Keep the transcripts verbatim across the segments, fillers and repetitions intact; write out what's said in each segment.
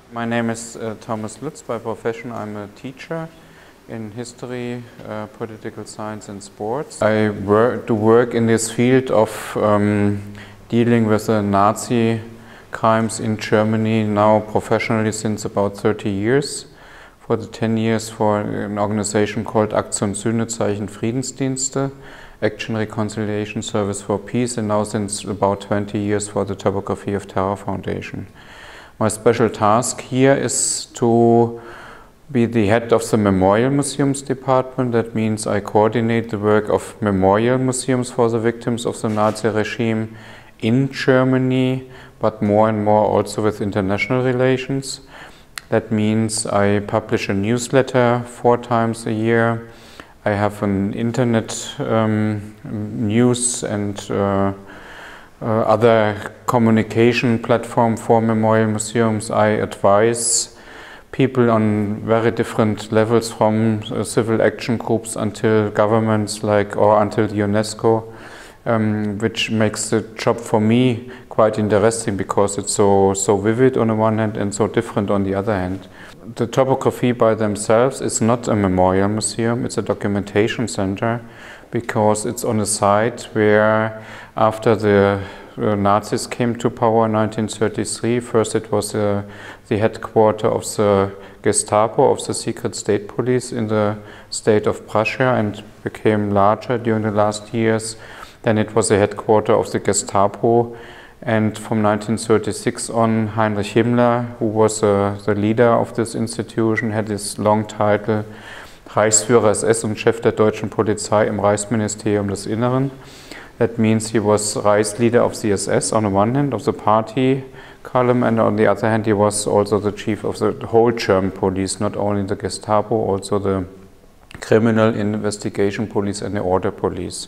My name is uh, Thomas Lutz. By profession, I'm a teacher in history, uh, political science and sports. I work, do work in this field of um, dealing with the Nazi crimes in Germany now professionally since about thirty years. For the ten years for an organization called Aktion Sühnezeichen Friedensdienste, Action Reconciliation Service for Peace, and now since about twenty years for the Topography of Terror Foundation. My special task here is to be the head of the Memorial Museums Department. That means I coordinate the work of memorial museums for the victims of the Nazi regime in Germany, but more and more also with international relations. That means I publish a newsletter four times a year. I have an internet um, news and uh, uh, other communication platform for memorial museums. I advise people on very different levels, from uh, civil action groups until governments, like or until UNESCO, um, which makes the job for me quite interesting because it's so so vivid on the one hand and so different on the other hand. The topography by themselves is not a memorial museum, it's a documentation center, because it's on a site where after the uh, Nazis came to power in nineteen thirty-three, first it was uh, the headquarters of the Gestapo, of the secret state police in the state of Prussia, and became larger during the last years. Then it was the headquarters of the Gestapo. And from nineteen thirty-six on, Heinrich Himmler, who was uh, the leader of this institution, had this long title Reichsführer S S und Chef der deutschen Polizei im Reichsministerium des Inneren. That means he was Reichsleader of the S S on the one hand, of the party column, and on the other hand he was also the chief of the whole German police, not only the Gestapo, also the criminal investigation police and the order police.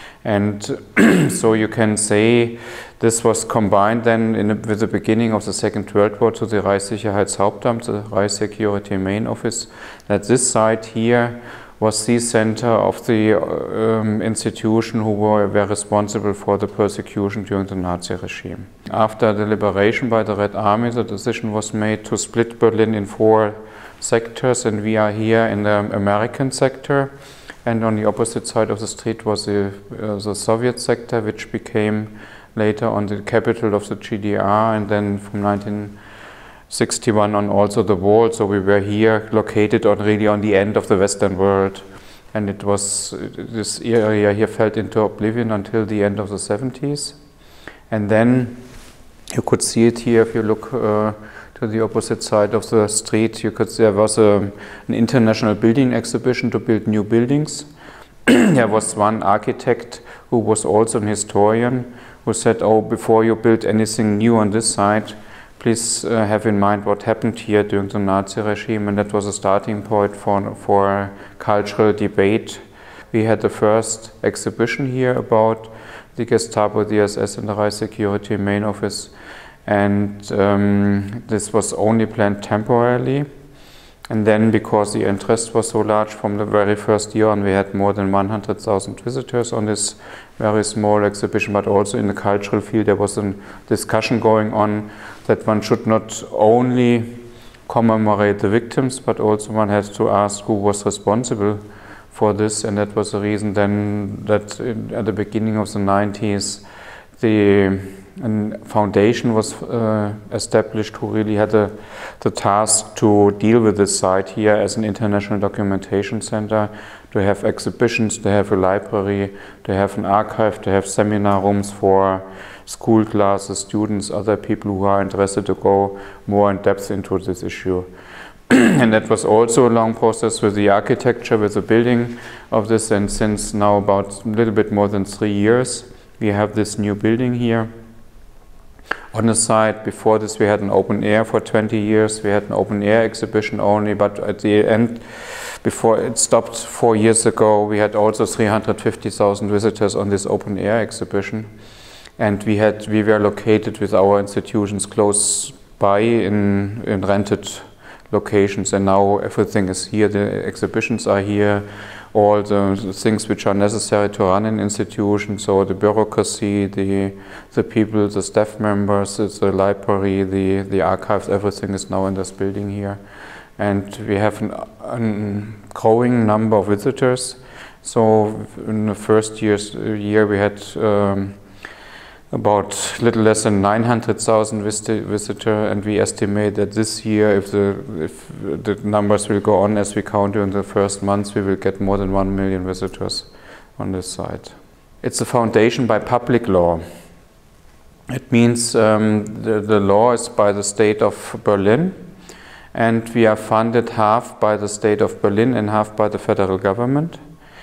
And so you can say this was combined then in the, with the beginning of the Second World War to the Reichssicherheitshauptamt, the Reich Security Main Office, that this site here was the center of the um, institution who were, were responsible for the persecution during the Nazi regime. After the liberation by the Red Army, the decision was made to split Berlin in four sectors, and we are here in the American sector. And on the opposite side of the street was the, uh, the Soviet sector, which became later on the capital of the G D R, and then from nineteen sixty-one on also the wall. So we were here located on really on the end of the Western world. And it was, this area here fell into oblivion until the end of the seventies. And then you could see it here if you look uh, to the opposite side of the street. You could see there was a, an international building exhibition to build new buildings. There was one architect who was also an historian who said, oh, before you build anything new on this site, please uh, have in mind what happened here during the Nazi regime. And that was a starting point for, for cultural debate. We had the first exhibition here about the Gestapo, the S S and the Reich Security Main Office. And um, this was only planned temporarily. And then, because the interest was so large from the very first year on, we had more than one hundred thousand visitors on this very small exhibition. But also in the cultural field, there was a discussion going on that one should not only commemorate the victims, but also one has to ask who was responsible for this. And that was the reason then that in, at the beginning of the nineties, the a foundation was uh, established who really had a, the task to deal with this site here as an international documentation center, to have exhibitions, to have a library, to have an archive, to have seminar rooms for school classes, students, other people who are interested to go more in depth into this issue. And that was also a long process with the architecture, with the building of this, and since now about a little bit more than three years, we have this new building here. On the side, before this we had an open air for twenty years, we had an open air exhibition only, but at the end, before it stopped four years ago, we had also three hundred fifty thousand visitors on this open air exhibition. And we had we were located with our institutions close by in, in rented locations, and now everything is here, the exhibitions are here, all the things which are necessary to run an institution, so the bureaucracy, the, the people, the staff members, the library, the, the archives, everything is now in this building here. And we have a growing number of visitors. So in the first years, year we had um, about a little less than nine hundred thousand visitors, and we estimate that this year, if the, if the numbers will go on as we count during the first months, we will get more than one million visitors on this site. It's a foundation by public law. It means um, the, the law is by the state of Berlin, and we are funded half by the state of Berlin and half by the federal government.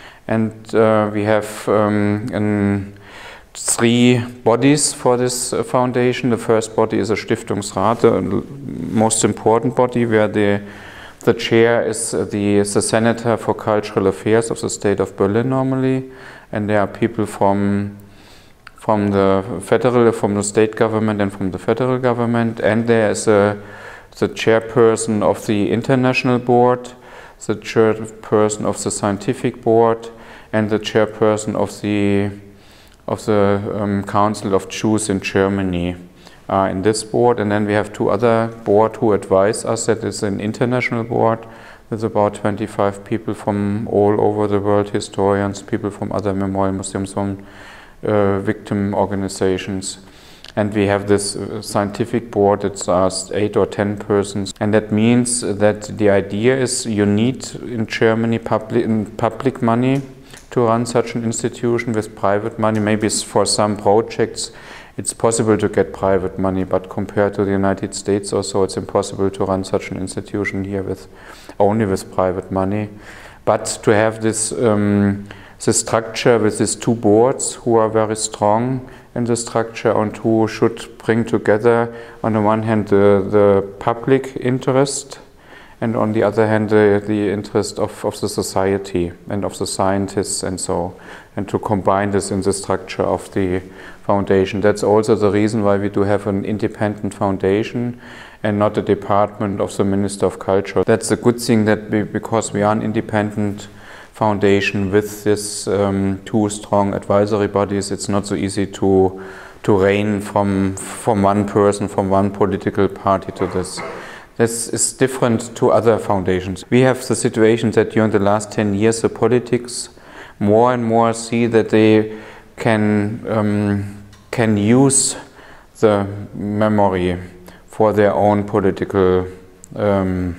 And uh, we have um, an three bodies for this uh, foundation. The first body is a Stiftungsrat, the most important body, where the, the chair is the, the Senator for Cultural Affairs of the state of Berlin normally, and there are people from, from the federal, from the state government and from the federal government, and there is a, the chairperson of the international board, the chairperson of the scientific board, and the chairperson of the of the um, Council of Jews in Germany uh, in this board. And then we have two other boards who advise us. That is an international board with about twenty-five people from all over the world, historians, people from other memorial museums, from uh, victim organizations. And we have this uh, scientific board, it's uh, eight or ten persons. And that means that the idea is you need in Germany public, in public money to run such an institution. With private money, maybe for some projects it's possible to get private money, but compared to the United States or so, it's impossible to run such an institution here with only with private money. But to have this, um, this structure with these two boards who are very strong in the structure and who should bring together, on the one hand, the, the public interest, and on the other hand, the, the interest of, of the society and of the scientists and so, and to combine this in the structure of the foundation. That's also the reason why we do have an independent foundation and not a department of the Minister of Culture. That's a good thing, that we, because we are an independent foundation with this um, two strong advisory bodies, it's not so easy to, to reign from, from one person, from one political party to this. This is different to other foundations. We have the situation that during the last ten years the politics more and more see that they can, um, can use the memory for their own political um,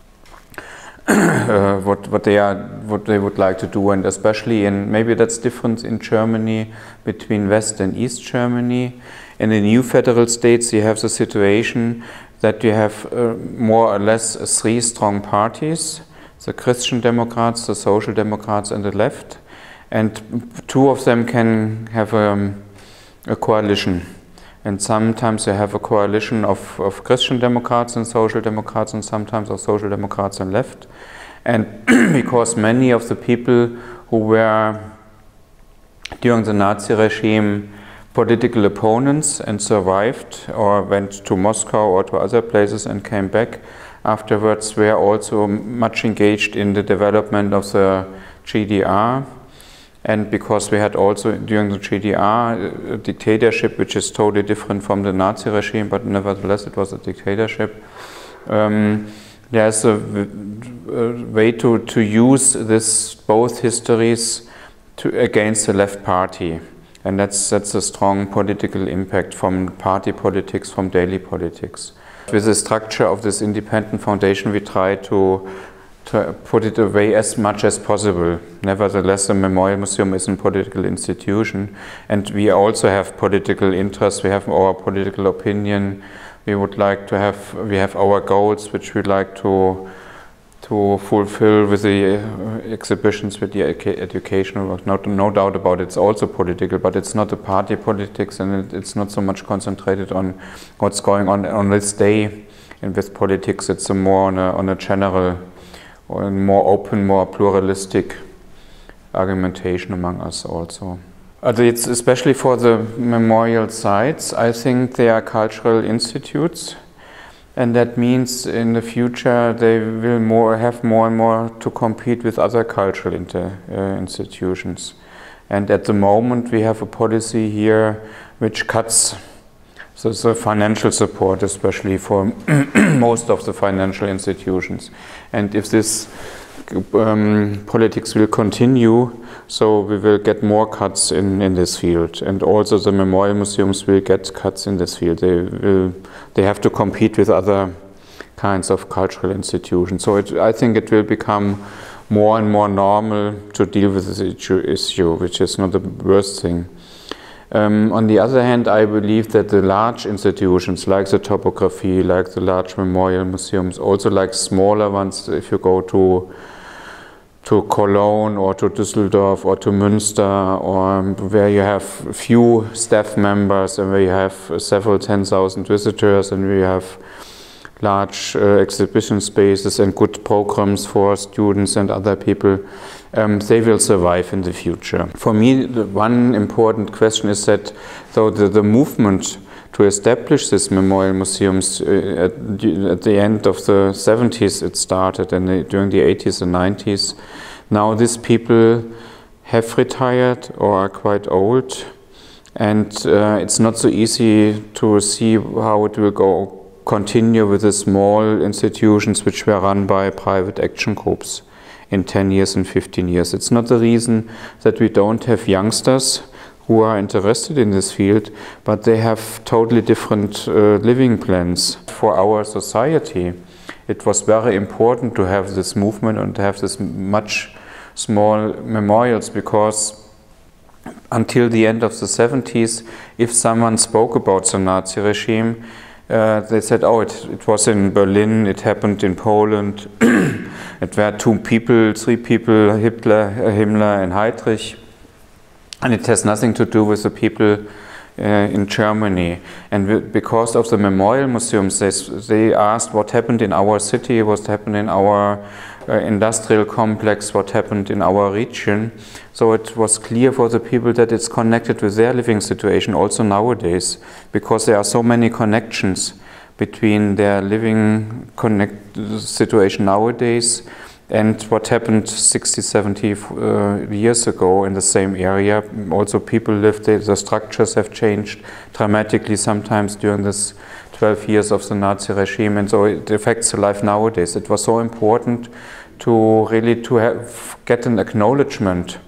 uh, what, what, they are, what they would like to do, and especially in, maybe that's different in Germany between West and East Germany. In the new federal states you have the situation that you have uh, more or less uh, three strong parties, the Christian Democrats, the Social Democrats and the left, and two of them can have um, a coalition. And sometimes you have a coalition of, of Christian Democrats and Social Democrats, and sometimes of Social Democrats and left. And because many of the people who were during the Nazi regime political opponents and survived or went to Moscow or to other places and came back afterwards, were also much engaged in the development of the G D R. And because we had also during the G D R a dictatorship which is totally different from the Nazi regime, but nevertheless it was a dictatorship, um, there's a, a way to, to use this both histories to, against the left party. And that's, that's a strong political impact from party politics, from daily politics. With the structure of this independent foundation, we try to, to put it away as much as possible. Nevertheless, the Memorial Museum is a political institution, and we also have political interests. We have our political opinion. We would like to have, we have our goals, which we like to to fulfill with the uh, exhibitions, with the educational work. No, no doubt about it, it's also political, but it's not a party politics, and it, it's not so much concentrated on what's going on on this day. And with politics, it's a more on a, on a general, or a more open, more pluralistic argumentation among us also. Uh, it's especially for the memorial sites, I think they are cultural institutes. And that means in the future they will more have more and more to compete with other cultural inter, uh, institutions. And at the moment we have a policy here which cuts so the financial support, especially for most of the financial institutions. And if this um, politics will continue, so we will get more cuts in, in this field. And also the memorial museums will get cuts in this field. They will, they have to compete with other kinds of cultural institutions. So it, I think it will become more and more normal to deal with this issue, issue which is not the worst thing. Um, on the other hand, I believe that the large institutions like the topography, like the large memorial museums, also like smaller ones, if you go to to Cologne or to Düsseldorf or to Münster, or where you have few staff members and where you have several ten thousand visitors and where you have large uh, exhibition spaces and good programs for students and other people, um, they will survive in the future. For me, the one important question is that so the, the movement to establish these memorial museums uh, at, at the end of the seventies it started, and the, during the eighties and nineties. Now these people have retired or are quite old, and uh, it's not so easy to see how it will go continue with the small institutions which were run by private action groups in ten years and fifteen years. It's not the reason that we don't have youngsters who are interested in this field, but they have totally different uh, living plans. For our society, it was very important to have this movement and to have this much small memorials, because until the end of the seventies, if someone spoke about the Nazi regime, Uh, they said, oh, it, it was in Berlin, it happened in Poland, it were two people, three people, Hitler, uh, Himmler and Heydrich, and it has nothing to do with the people uh, in Germany. And because of the memorial museums, they, they asked what happened in our city, what happened in our uh, industrial complex, what happened in our region. So it was clear for the people that it's connected with their living situation also nowadays, because there are so many connections between their living connect situation nowadays and what happened sixty, seventy uh, years ago in the same area. Also people lived there, the structures have changed dramatically sometimes during this twelve years of the Nazi regime, and so it affects the life nowadays. It was so important to really to have, get an acknowledgement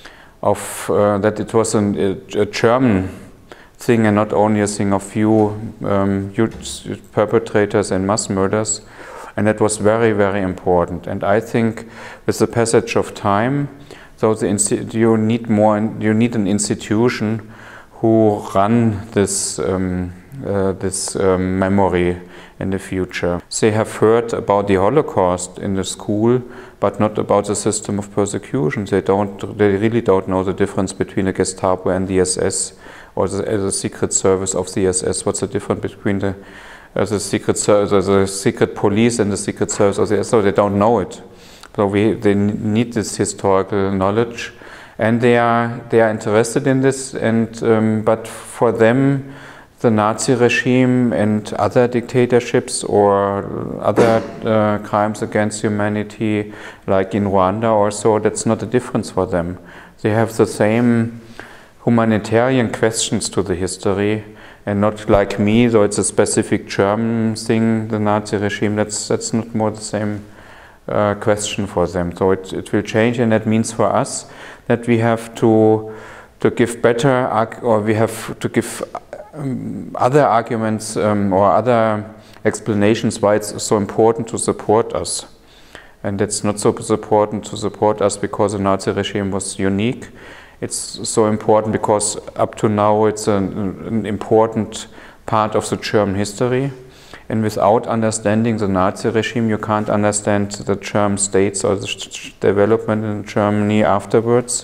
of uh, that it was an, a, a German thing and not only a thing of few um, perpetrators and mass murders, and that was very, very important. And I think with the passage of time, so the you need more, you need an institution who run this um, uh, this um, memory in the future. They have heard about the Holocaust in the school, but not about the system of persecution. They don't, they really don't know the difference between the Gestapo and the S S, or the, the secret service of the S S. What's the difference between the, uh, the secret service, uh, the secret police and the secret service of the S S? So they don't know it. So we, they need this historical knowledge, and they are they are interested in this. And um, but for them, the Nazi regime and other dictatorships or other uh, crimes against humanity, like in Rwanda or so, that's not a difference for them. They have the same humanitarian questions to the history, and not like me, so it's a specific German thing, the Nazi regime, that's, that's not more the same uh, question for them. So it, it will change, and that means for us that we have to, to give better, or we have to give Um, other arguments um, or other explanations why it's so important to support us. And it's not so important to support us because the Nazi regime was unique. It's so important because up to now it's an, an important part of the German history. And without understanding the Nazi regime, you can't understand the German states or the development in Germany afterwards.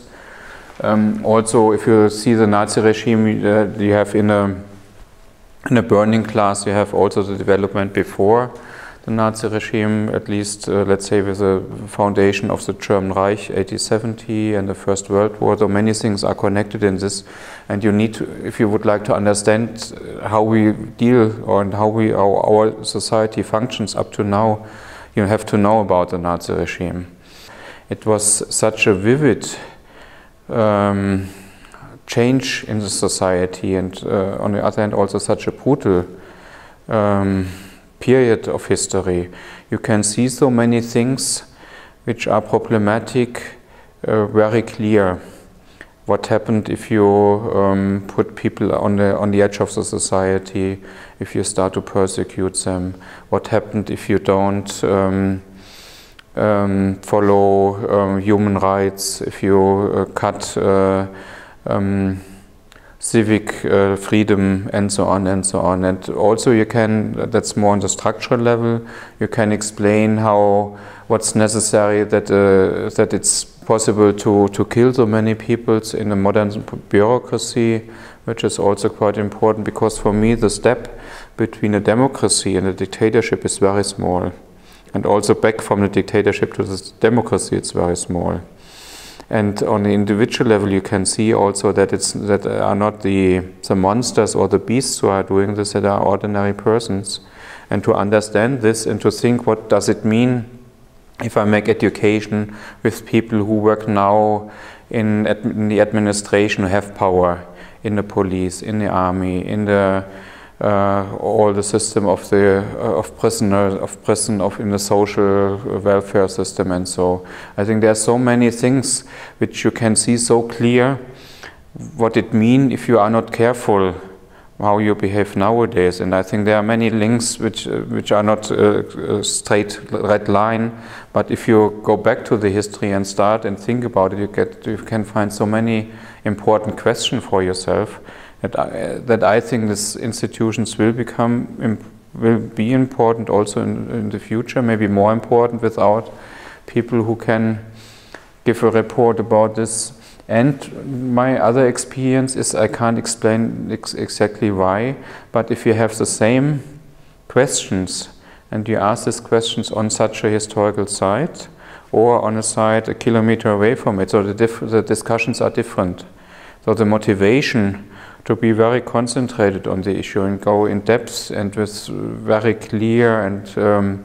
Um, also, if you see the Nazi regime, uh, you have in a in a burning class, you have also the development before the Nazi regime, at least uh, let's say with the foundation of the German Reich, eighteen seventy, and the First World War. So many things are connected in this, and you need to, if you would like to understand how we deal or and how we our, our society functions up to now, you have to know about the Nazi regime. It was such a vivid um, change in the society, and uh, on the other hand also such a brutal um, period of history. You can see so many things which are problematic, uh, very clear. What happened if you um, put people on the on the edge of the society, if you start to persecute them? What happened if you don't um, um, follow um, human rights, if you uh, cut uh, um, civic uh, freedom, and so on and so on. And also you can, that's more on the structural level, you can explain how, what's necessary, that uh, that it's possible to, to kill so many people in a modern bureaucracy, which is also quite important, because for me the step between a democracy and a dictatorship is very small. And also back from the dictatorship to the democracy, it's very small. And on the individual level, you can see also that it's that are not the the monsters or the beasts who are doing this; that are ordinary persons. And to understand this and to think, what does it mean if I make education with people who work now in, in the administration, who have power, in the police, in the army, in the Uh, all the system of the uh, of prisoners of prison of in the social welfare system, and so I think there are so many things which you can see so clear what it means if you are not careful how you behave nowadays. And I think there are many links which uh, which are not uh, a straight red line, but if you go back to the history and start and think about it, you get you can find so many important questions for yourself. That I, that I think these institutions will become, will be important also in, in the future, maybe more important without people who can give a report about this. And my other experience is, I can't explain ex exactly why, but if you have the same questions and you ask these questions on such a historical site or on a site a kilometer away from it, so the, diff the discussions are different. So the motivation to be very concentrated on the issue and go in depth and with very clear and um,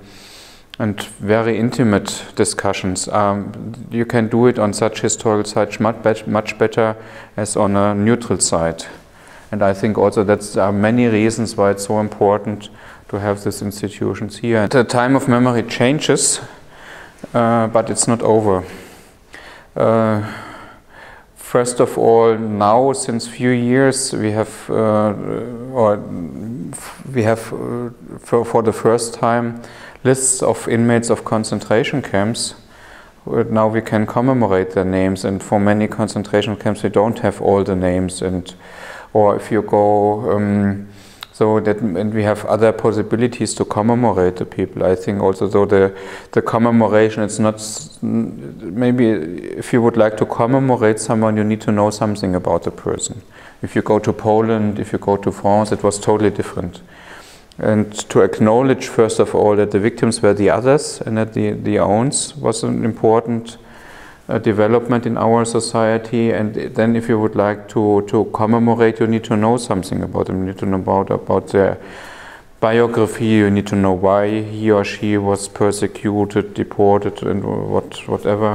and very intimate discussions. Um, you can do it on such historical sites much, be much better as on a neutral site. And I think also that there are many reasons why it's so important to have these institutions here. The time of memory changes, uh, but it's not over. Uh, First of all, now since few years we have, uh, or we have uh, for, for the first time, lists of inmates of concentration camps. Now we can commemorate their names, and for many concentration camps we don't have all the names. And or if you go, um, so that and we have other possibilities to commemorate the people. I think also though the the commemoration, it's not, maybe if you would like to commemorate someone, you need to know something about the person. If you go to Poland, if you go to France, it was totally different. And to acknowledge first of all that the victims were the others and that the the owns was an important uh, development in our society. And then if you would like to to commemorate, you need to know something about them. You need to know about about their biography. You need to know why he or she was persecuted, deported, and what whatever.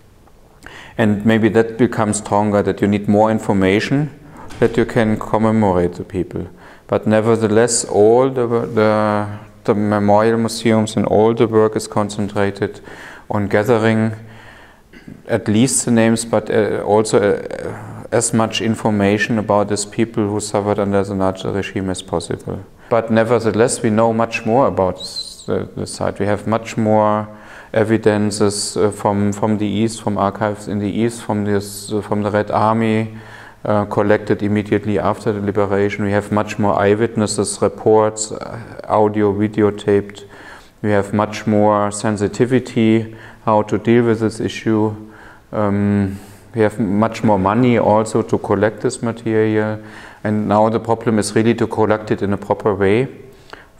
And maybe that becomes stronger, that you need more information that you can commemorate the people. But nevertheless, all the, the, the memorial museums and all the work is concentrated on gathering at least the names, but uh, also uh, as much information about these people who suffered under the Nazi regime as possible. But nevertheless, we know much more about the, the site. We have much more evidences uh, from, from the East, from archives in the East, from, this, uh, from the Red Army, Uh, collected immediately after the liberation. We have much more eyewitnesses, reports, uh, audio, videotaped. We have much more sensitivity, how to deal with this issue. Um, we have much more money also to collect this material. And now the problem is really to collect it in a proper way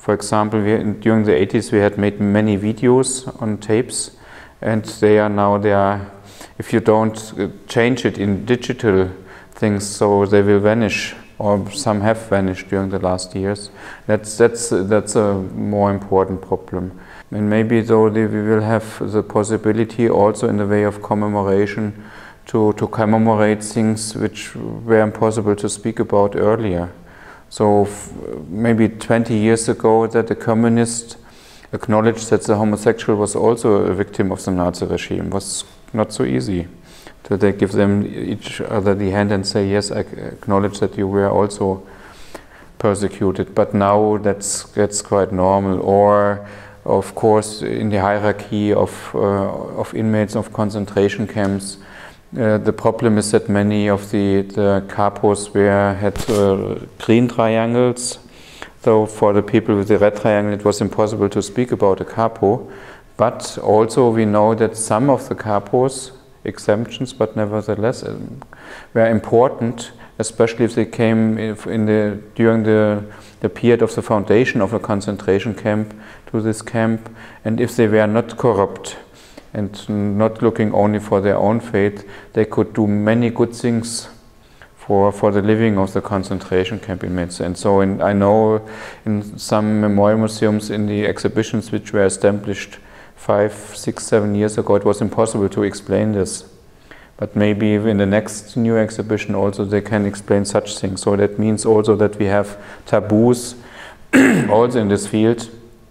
For example, we, during the eighties we had made many videos on tapes, and they are now, they are, if you don't change it in digital things, so they will vanish, or some have vanished during the last years. That's, that's, that's a more important problem. And maybe though we will have the possibility also in the way of commemoration to, to commemorate things which were impossible to speak about earlier. So maybe twenty years ago that the communist acknowledged that the homosexual was also a victim of the Nazi regime was not so easy. So they give them each other the hand and say, yes, I acknowledge that you were also persecuted, but now that's, that's quite normal. Or of course in the hierarchy of, uh, of inmates of concentration camps, Uh, the problem is that many of the, the capos were, had uh, green triangles, so for the people with the red triangle it was impossible to speak about a capo. But also we know that some of the capos, exemptions but nevertheless, uh, were important, especially if they came in the, during the, the period of the foundation of a concentration camp to this camp, and if they were not corrupt and not looking only for their own fate, they could do many good things for, for the living of the concentration camp inmates. And so in, I know in some memorial museums, in the exhibitions which were established five, six, seven years ago, it was impossible to explain this. But maybe in the next new exhibition also they can explain such things. So that means also that we have taboos also in this field,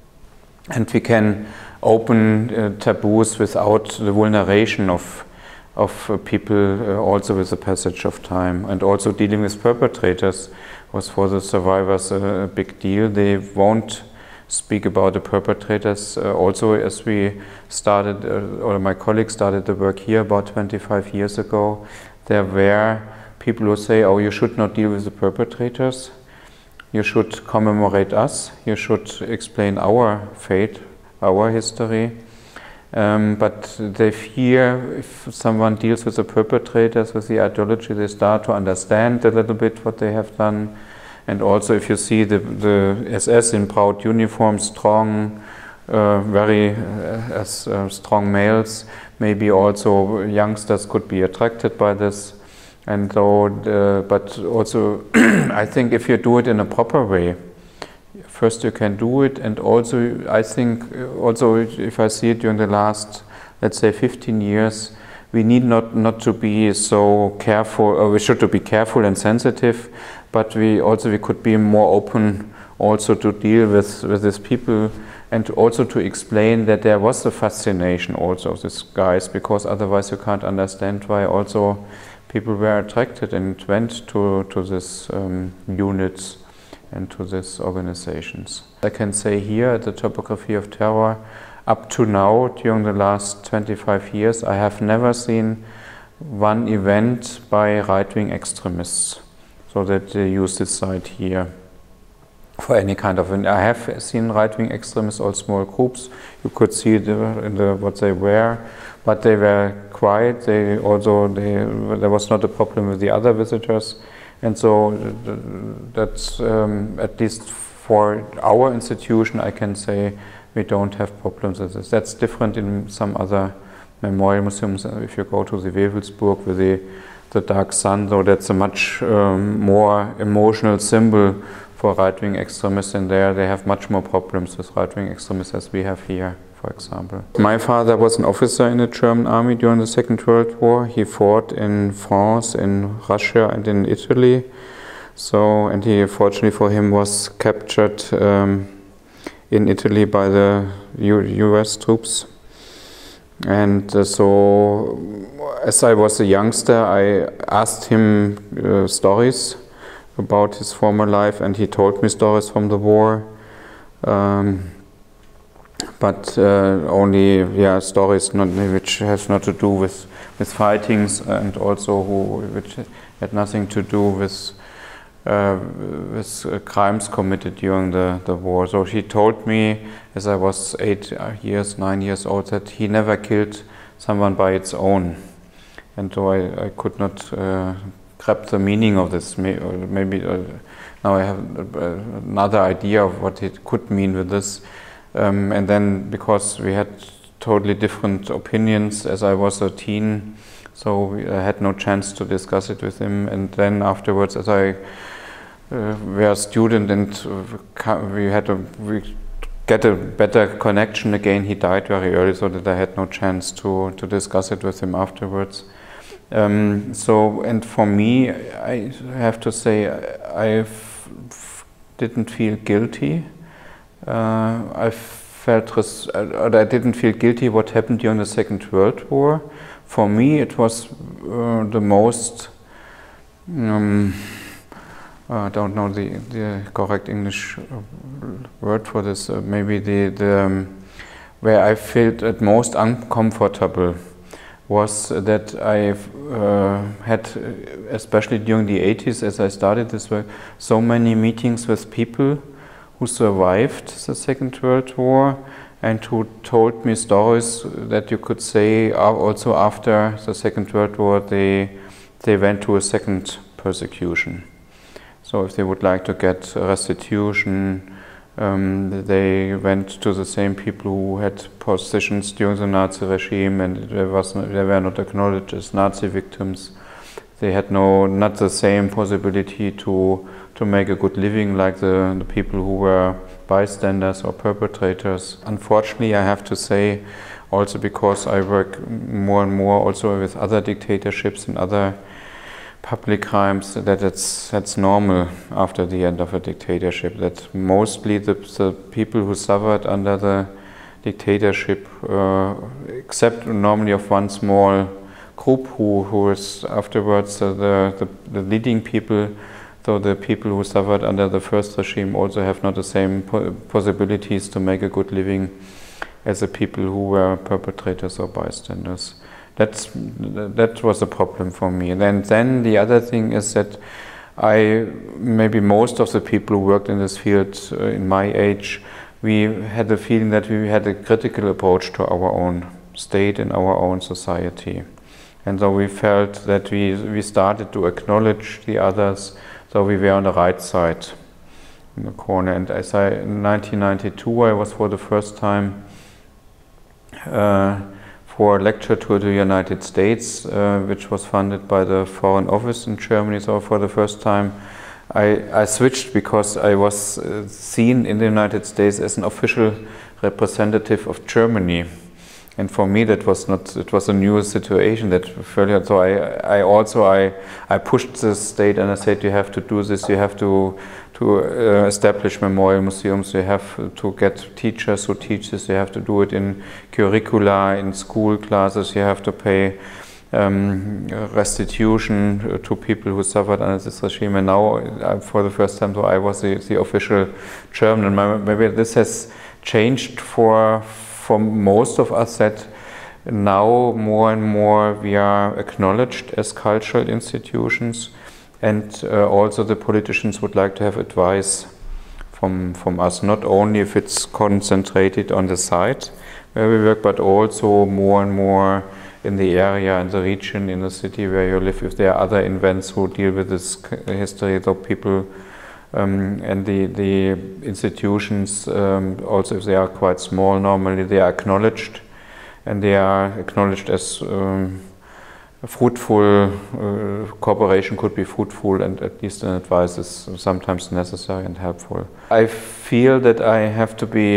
and we can open uh, taboos without the vulneration of, of uh, people, uh, also with the passage of time. And also dealing with perpetrators was for the survivors a, a big deal. They won't speak about the perpetrators. Uh, also, as we started, uh, or my colleagues started the work here about twenty-five years ago, there were people who say, oh, you should not deal with the perpetrators. You should commemorate us. You should explain our fate, our history, um, but they fear if someone deals with the perpetrators, with the ideology, they start to understand a little bit what they have done. And also if you see the, the S S in proud uniform, strong, uh, very uh, as, uh, strong males, maybe also youngsters could be attracted by this. And so, uh, but also I think if you do it in a proper way, first you can do it, and also I think, also if I see it during the last, let's say fifteen years, we need not, not to be so careful, or we should to be careful and sensitive, but we also we could be more open also to deal with, with these people, and also to explain that there was a fascination also of these guys, because otherwise you can't understand why also people were attracted and went to, to these um, units and to these organizations. I can say here at the Topography of Terror, up to now, during the last twenty-five years, I have never seen one event by right-wing extremists, so that they use this site here for any kind of, and I have seen right-wing extremists, all small groups. You could see the, in the, what they were, but they were quiet. They also, they, there was not a problem with the other visitors. And so that's, um, at least for our institution, I can say we don't have problems with this. That's different in some other memorial museums. If you go to the Wewelsburg with the, the Dark Sun, though, that's a much um, more emotional symbol for right-wing extremists, and there they have much more problems with right-wing extremists as we have here, for example. My father was an officer in the German army during the Second World War. He fought in France, in Russia and in Italy. So, and he, fortunately for him, was captured um, in Italy by the U US troops. And uh, so, as I was a youngster, I asked him uh, stories about his former life, and he told me stories from the war. Um, but uh, only yeah, stories not, which have not to do with, with fightings, and also who, which had nothing to do with, uh, with uh, crimes committed during the, the war. So he told me, as I was eight years, nine years old, that he never killed someone by its own. And so I, I could not uh, grab the meaning of this. Maybe uh, now I have another idea of what it could mean with this. Um, and then because we had totally different opinions as I was a teen, so I had no chance to discuss it with him. And then afterwards, as I uh, were a student and we had to we get a better connection again, he died very early, so that I had no chance to, to discuss it with him afterwards. Um, so, and for me, I have to say, I f didn't feel guilty. Uh, I felt, res or I didn't feel guilty what happened during the Second World War. For me, it was uh, the most, um, I don't know the, the correct English word for this, uh, maybe the, the um, where I felt at most uncomfortable was that I uh, had, especially during the eighties as I started this work, so many meetings with people who survived the Second World War and who told me stories that you could say also after the Second World War they, they went to a second persecution. So if they would like to get restitution, um, they went to the same people who had positions during the Nazi regime and they, was not, they were not acknowledged as Nazi victims. They had no, not the same possibility to to make a good living like the, the people who were bystanders or perpetrators. Unfortunately, I have to say, also because I work more and more also with other dictatorships and other public crimes, that it's that's normal after the end of a dictatorship, that mostly the, the people who suffered under the dictatorship, uh, except normally of one small group who, who is afterwards uh, the, the, the leading people, so the people who suffered under the first regime also have not the same po possibilities to make a good living as the people who were perpetrators or bystanders. That's, that was a problem for me. And then, then the other thing is that I, maybe most of the people who worked in this field uh, in my age, we had the feeling that we had a critical approach to our own state and our own society. And so we felt that we, we started to acknowledge the others, so we were on the right side in the corner. And as I, in nineteen ninety-two, I was for the first time uh, for a lecture tour to the United States, uh, which was funded by the Foreign Office in Germany. So for the first time, I, I switched because I was uh, seen in the United States as an official representative of Germany. And for me, that was not, it was a new situation that further, so I, I also, I, I pushed the state and I said, you have to do this, you have to, to uh, establish memorial museums, you have to get teachers who teach this, you have to do it in curricula, in school classes, you have to pay um, restitution to people who suffered under this regime. And now, uh, for the first time, so I was the, the official German, and maybe this has changed for for most of us, that now more and more we are acknowledged as cultural institutions, and uh, also the politicians would like to have advice from, from us, not only if it's concentrated on the site where we work, but also more and more in the area, in the region, in the city where you live, if there are other events who deal with this history, so people Um, and the, the institutions, um, also if they are quite small, normally they are acknowledged, and they are acknowledged as um, fruitful, uh, cooperation could be fruitful, and at least an advice is sometimes necessary and helpful. I feel that I have to be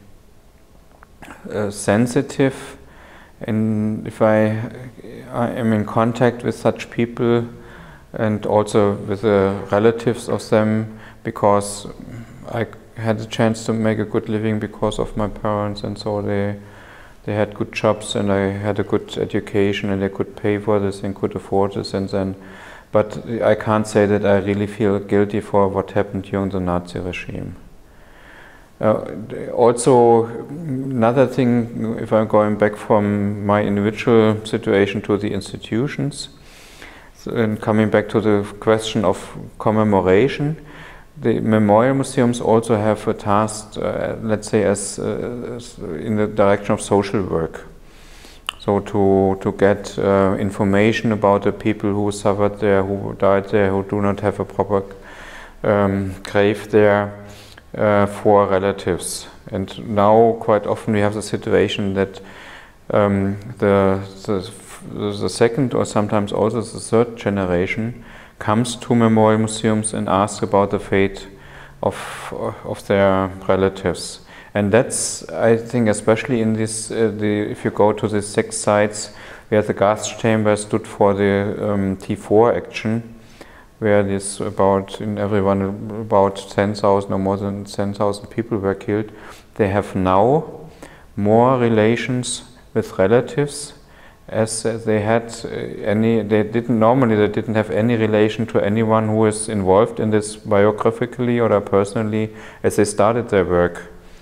uh, sensitive, and if I, I am in contact with such people, and also with the relatives of them, because I had a chance to make a good living because of my parents, and so they they had good jobs and I had a good education and they could pay for this and could afford this, and then, but I can't say that I really feel guilty for what happened during the Nazi regime. Uh, also, another thing, if I'm going back from my individual situation to the institutions, and coming back to the question of commemoration, the memorial museums also have a task, uh, let's say, as, uh, as in the direction of social work. So to, to get uh, information about the people who suffered there, who died there, who do not have a proper um, grave there uh, for relatives. And now quite often we have the situation that um, the, the, the second or sometimes also the third generation comes to memorial museums and asks about the fate of, of their relatives. And that's, I think, especially in this, uh, the, if you go to the six sites where the gas chamber stood for the um, T four action, where this about, in everyone, about ten thousand or more than ten thousand people were killed, they have now more relations with relatives as they had any, they didn't, normally they didn't have any relation to anyone who is involved in this biographically or personally as they started their work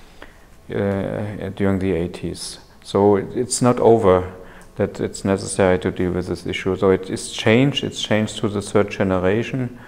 uh, during the eighties. So it's not over that it's necessary to deal with this issue. So it is changed, it's changed to the third generation.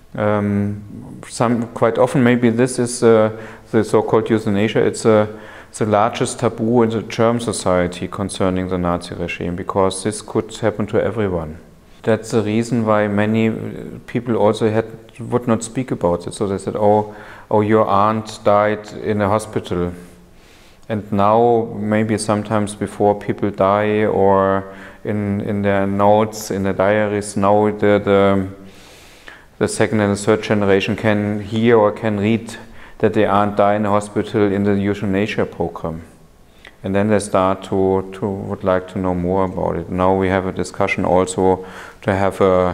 Um, some, quite often maybe this is uh, the so-called euthanasia, it's a the largest taboo in the German society concerning the Nazi regime, because this could happen to everyone. That's the reason why many people also had, would not speak about it. So they said, oh, oh, your aunt died in a hospital. And now, maybe sometimes before people die, or in, in their notes, in their diaries, now the, the, the second and the third generation can hear or can read that they aunt died in a hospital in the euthanasia program. And then they start to, to would like to know more about it. Now we have a discussion also to have a,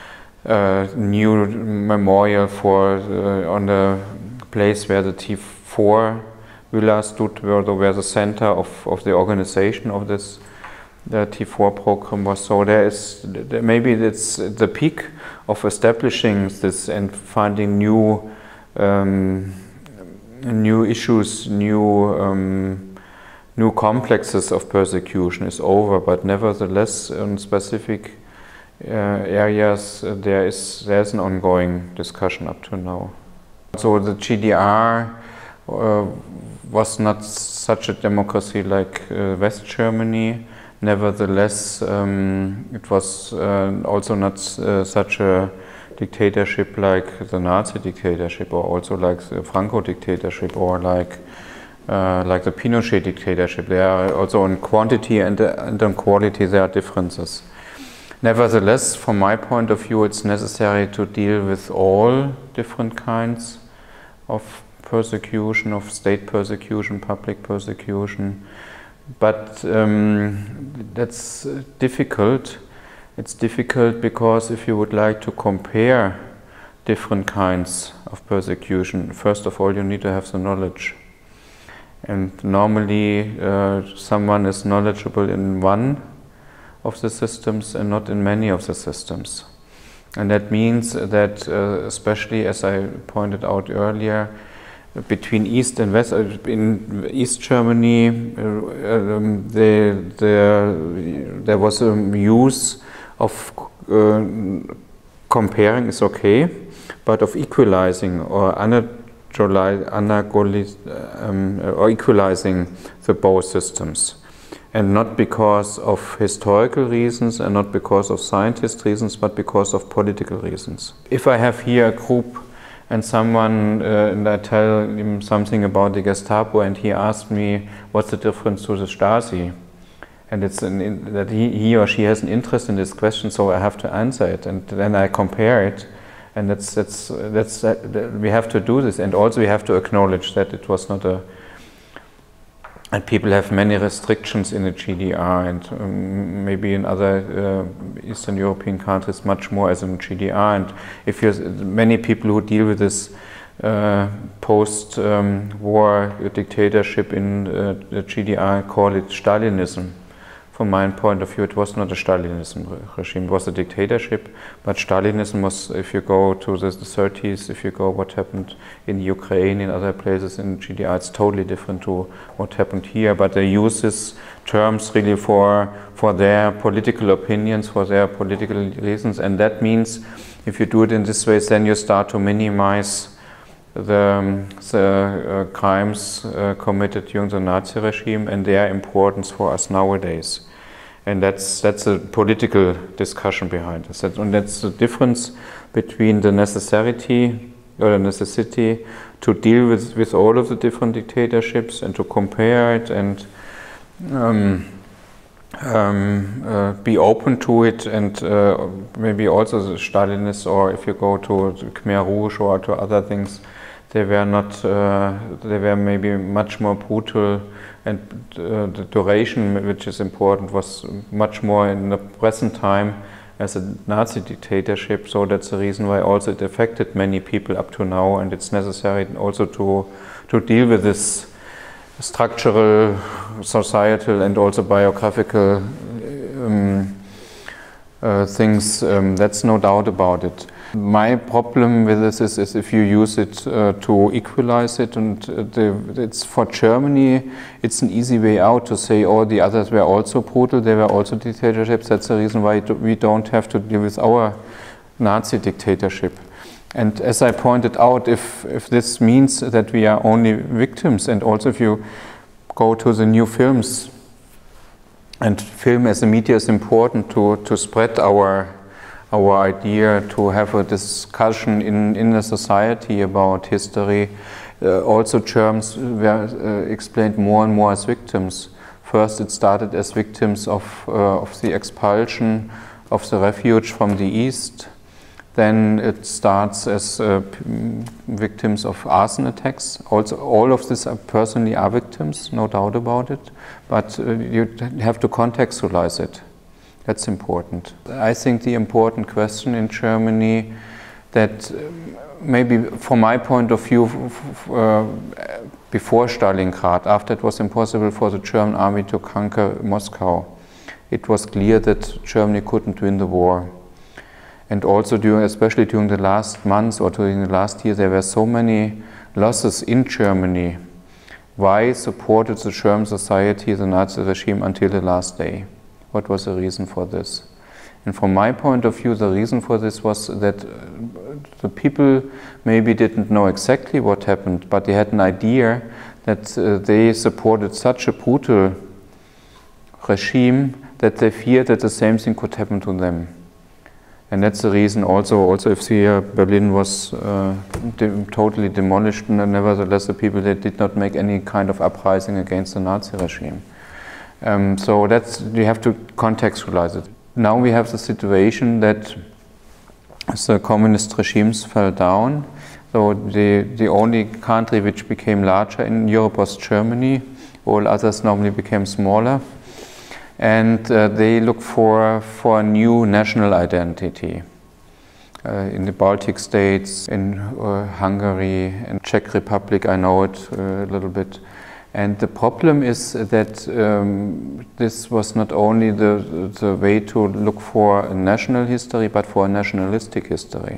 a new memorial for uh, on the place where the T four villa stood, where the, where the center of, of the organization of this the T four program was. So there is, maybe it's the peak of establishing this and finding new um, new issues, new um, new complexes of persecution is over, but nevertheless in specific uh, areas uh, there is there's an ongoing discussion up to now. So the G D R uh, was not such a democracy like uh, West Germany. Nevertheless, um, it was uh, also not uh, such a dictatorship like the Nazi dictatorship, or also like the Franco dictatorship, or like uh, like the Pinochet dictatorship. There are also on quantity and, uh, and on quality there are differences. Nevertheless, from my point of view, it's necessary to deal with all different kinds of persecution, of state persecution, public persecution. But um, that's difficult. It's difficult because if you would like to compare different kinds of persecution, first of all you need to have the knowledge. And normally uh, someone is knowledgeable in one of the systems and not in many of the systems. And that means that, uh, especially as I pointed out earlier, between East and West, uh, in East Germany, uh, um, the, the, there was a use of uh, comparing is okay, but of equalizing or anagoli, um, or equalizing the both systems. And not because of historical reasons and not because of scientist reasons, but because of political reasons. If I have here a group and someone, uh, and I tell him something about the Gestapo and he asks me what's the difference to the Stasi, and it's an in, that he, he or she has an interest in this question, so I have to answer it, and then I compare it, and that's, that's, that's, that, that we have to do this, and also we have to acknowledge that it was not a, and people have many restrictions in the G D R, and um, maybe in other uh, Eastern European countries much more as in G D R. And if you many people who deal with this uh, post-war um, dictatorship in uh, the G D R call it Stalinism. From my point of view, it was not a Stalinism regime, it was a dictatorship, but Stalinism was, if you go to the thirties, if you go what happened in Ukraine, in other places in G D R, it's totally different to what happened here, but they use these terms really for, for their political opinions, for their political reasons, and that means if you do it in this way, then you start to minimize the, um, the uh, crimes uh, committed during the Nazi regime and their importance for us nowadays. And that's, that's a political discussion behind this. And that's the difference between the necessity or the necessity to deal with, with all of the different dictatorships and to compare it and um, um, uh, be open to it, and uh, maybe also the Stalinists, or if you go to the Khmer Rouge or to other things, they were not, uh, they were maybe much more brutal, and uh, the duration, which is important, was much more in the present time as a Nazi dictatorship. So that's the reason why also it affected many people up to now, and it's necessary also to, to deal with this structural, societal and also biographical um, uh, things. Um, that's no doubt about it. My problem with this is, is if you use it uh, to equalize it, and uh, the, it's for Germany, it's an easy way out to say, oh, the others were also brutal, they were also dictatorships. That's the reason why we don't have to deal with our Nazi dictatorship. And as I pointed out, if, if this means that we are only victims, and also if you go to the new films, and film as a media is important to, to spread our our idea, to have a discussion in, in the society about history. Uh, also Germans were uh, explained more and more as victims. First it started as victims of, uh, of the expulsion of the refuge from the East. Then it starts as uh, victims of arson attacks. Also, all of this are personally are victims, no doubt about it, but uh, you have to contextualize it. That's important. I think the important question in Germany that maybe from my point of view uh, before Stalingrad, after it was impossible for the German army to conquer Moscow, it was clear that Germany couldn't win the war. And also during, especially during the last months or during the last year, there were so many losses in Germany. Why supported the German society the Nazi regime until the last day? What was the reason for this? And from my point of view, the reason for this was that the people maybe didn't know exactly what happened, but they had an idea that uh, they supported such a brutal regime that they feared that the same thing could happen to them. And that's the reason also, also if the, uh, Berlin was uh, de totally demolished, and nevertheless the people they did not make any kind of uprising against the Nazi regime. Um, so that's, you have to contextualize it. Now we have the situation that the communist regimes fell down. So the, the only country which became larger in Europe was Germany. All others normally became smaller. And uh, they look for, for a new national identity. Uh, in the Baltic states, in uh, Hungary, and Czech Republic, I know it uh, a little bit. And the problem is that um, this was not only the, the way to look for a national history, but for a nationalistic history.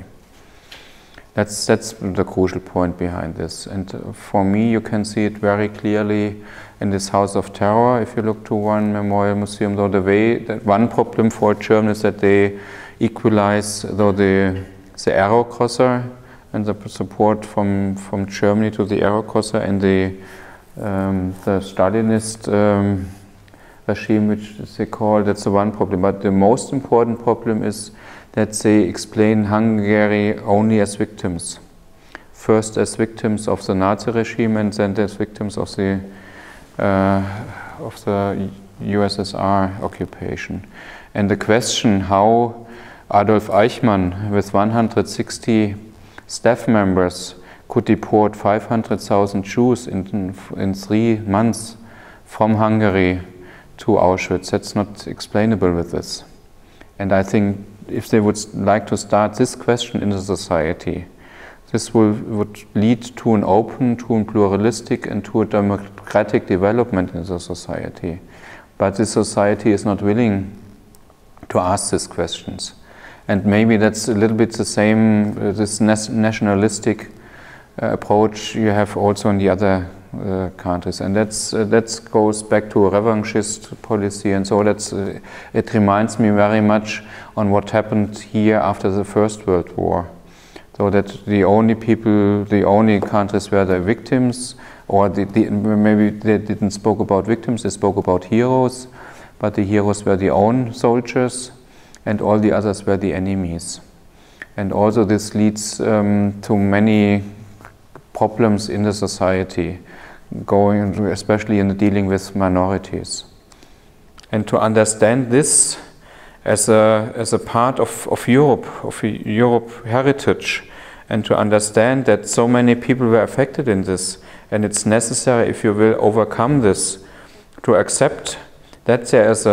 That's, that's the crucial point behind this. And uh, for me, you can see it very clearly in this House of Terror. If you look to one memorial museum, though the way, that one problem for Germany is that they equalize though the, the Arrow Crosser and the support from, from Germany to the Arrow Crosser and the Um, the Stalinist um, regime, which they call, that's the one problem. But the most important problem is that they explain Hungary only as victims. First as victims of the Nazi regime, and then as victims of the, uh, of the U S S R occupation. And the question how Adolf Eichmann, with one hundred sixty staff members, could deport five hundred thousand Jews in, in three months from Hungary to Auschwitz. That's not explainable with this. And I think if they would like to start this question in the society, this will, would lead to an open, to a pluralistic and to a democratic development in the society. But this society is not willing to ask these questions. And maybe that's a little bit the same, uh, this nationalistic Uh, approach you have also in the other uh, countries, and that's uh, that goes back to a revanchist policy, and so that's uh, it reminds me very much on what happened here after the First World War. So that the only people, the only countries were the victims, or the, the, maybe they didn't spoke about victims, they spoke about heroes, but the heroes were the own soldiers, and all the others were the enemies. And also this leads um, to many problems in the society, going especially in the dealing with minorities. And to understand this as a, as a part of, of Europe, of Europe heritage, and to understand that so many people were affected in this, and it's necessary, if you will, overcome this, to accept that there is a,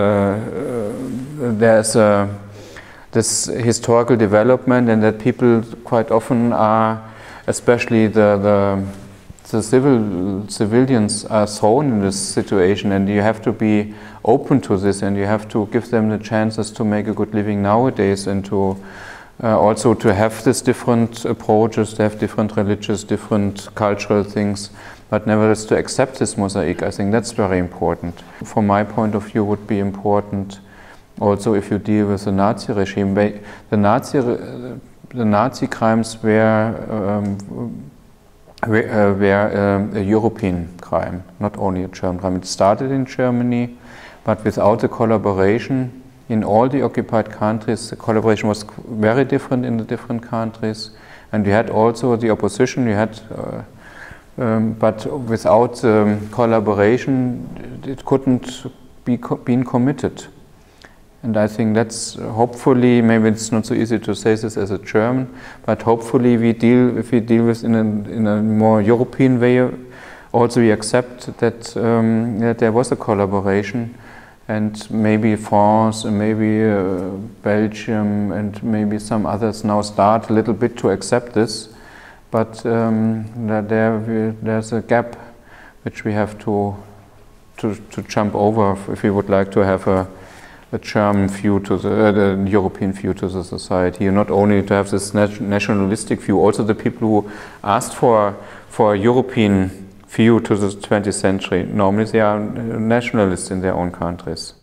uh, there is a, this historical development, and that people quite often are, especially the, the, the civil, civilians are thrown in this situation, and you have to be open to this, and you have to give them the chances to make a good living nowadays, and to uh, also to have these different approaches, to have different religious, different cultural things, but nevertheless to accept this mosaic. I think that's very important. From my point of view, would be important also if you deal with the Nazi regime. The Nazi, the Nazi crimes were, um, were, uh, were um, a European crime, not only a German crime. It started in Germany, but without the collaboration in all the occupied countries, the collaboration was very different in the different countries. And we had also the opposition, we had, uh, um, but without um, collaboration, it couldn't be co been committed. And I think that's hopefully, maybe it's not so easy to say this as a German, but hopefully we deal, if we deal with in a, in a more European way, also we accept that, um, that there was a collaboration, and maybe France and maybe uh, Belgium and maybe some others now start a little bit to accept this, but um, that there we, there's a gap which we have to, to, to jump over if we would like to have a a German view to the, uh, the European view to the society, not only to have this nationalistic view, also the people who asked for, for a European view to the twentieth century, normally they are nationalists in their own countries.